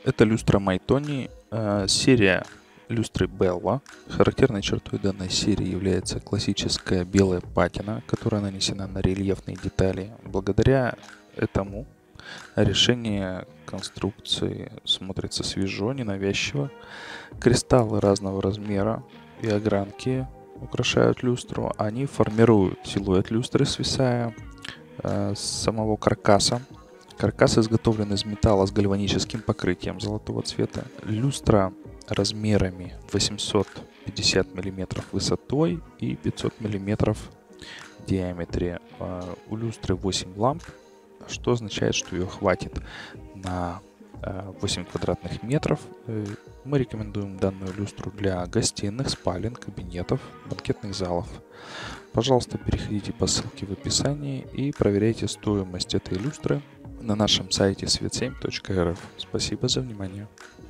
Это люстра Maytoni, серия люстры Bella. Характерной чертой данной серии является классическая белая патина, которая нанесена на рельефные детали. Благодаря этому решение конструкции смотрится свежо, ненавязчиво. Кристаллы разного размера и огранки украшают люстру. Они формируют силуэт люстры, свисая с самого каркаса. Каркас изготовлен из металла с гальваническим покрытием золотого цвета. Люстра размерами 850 мм высотой и 500 мм в диаметре. У люстры 8 ламп, что означает, что ее хватит на 8 квадратных метров. Мы рекомендуем данную люстру для гостиных, спален, кабинетов, банкетных залов. Пожалуйста, переходите по ссылке в описании и проверяйте стоимость этой люстры на нашем сайте svet7.rf. Спасибо за внимание.